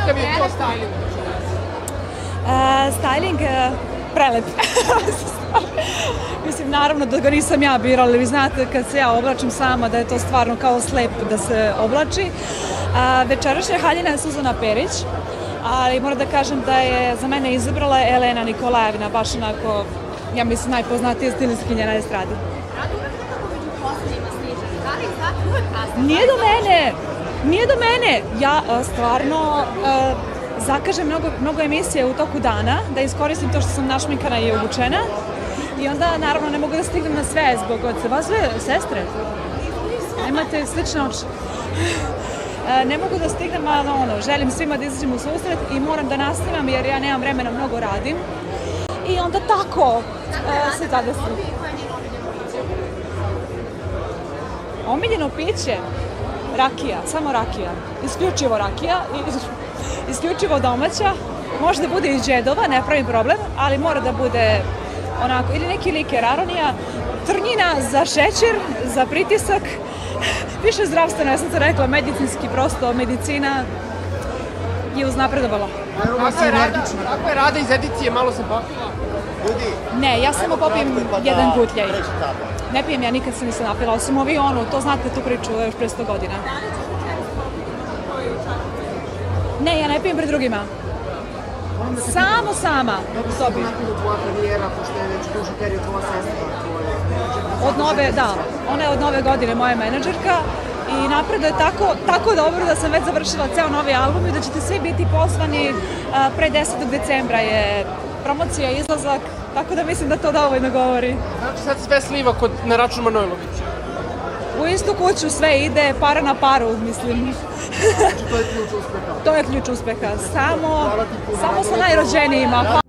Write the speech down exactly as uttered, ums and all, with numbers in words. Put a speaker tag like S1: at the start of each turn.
S1: Kakav je to styling?
S2: Styling, prelep. Mislim, naravno da ga nisam ja birala, ali vi znate kad se ja oblačim sama da je to stvarno kao slep da se oblači. Večerašnja haljina je Suzana Perić, ali moram da kažem da je za mene izabrala Elena Nikolajevna, baš onako, ja mislim, najpoznatija stilistkinja na estradi. Nije do mene, nije do mene. Ja stvarno zakažem mnogo emisije u toku dana, da iskoristim to što sam našminkana i obučena. I onda, naravno, ne mogu da stignem na sve zbog od vas dve sestre. Imate slične oči. Ne mogu da stignem, ali ono, želim svima da izađem u susret i moram da nastavim jer ja nemam vremena, mnogo radim. I onda tako se zadesim. Omiljeno piće? Rakija, samo rakija. Isključivo rakija, isključivo domaća. Može da bude i džedova, ne pravi problem, ali mora da bude onako, ili neki liker aronija, trnjina za šećer, za pritisak, više zdravstveno, ja sam se rekla, medicinski, prosto medicina je uznapredovala.
S1: Kako je Rada iz edicije, malo sam popila?
S2: Ne, ja samo popim jedan gutljaj. Ne pijem, ja nikad se nisam napila, osim u avionu, to znate tu priču još pre sto godina. Ne, ja ne pijem pred drugima. Samo sama u sobi. Od nove, da, ona je od nove godine moja menadžerka i napreduje tako dobro da sam već završila ceo novi album i da ćete svi biti pozvani pre desetog decembra je promocija, izlazak, tako da mislim da to dovoljno govori.
S1: Znači sad sve sliva na račun Manojlovića?
S2: U istu kuću sve ide, para na paru, mislim.
S1: Znači to je ključ uspeha?
S2: To je ključ uspeha, samo sa najrođenijima.